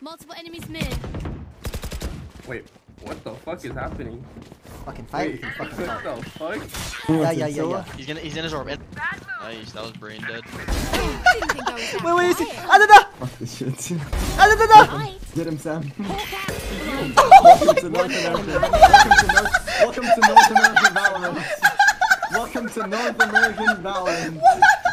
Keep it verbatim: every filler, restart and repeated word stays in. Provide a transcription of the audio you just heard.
Multiple enemies mid. Wait, what the fuck is happening? Fucking fight. Wait, Fucking what fight. the fuck? Yeah, yeah, yeah, yeah. He's gonna, he's in his orb. Nice, that was brain dead. I didn't think I was that Wait, wait, is he? quiet. Ah, da, da! Fuck this shit. Ah, da, da, da! Right. Get him, Sam. Oh Welcome to North America. Welcome to North, welcome to North American Valorant. Welcome to North American Valorant.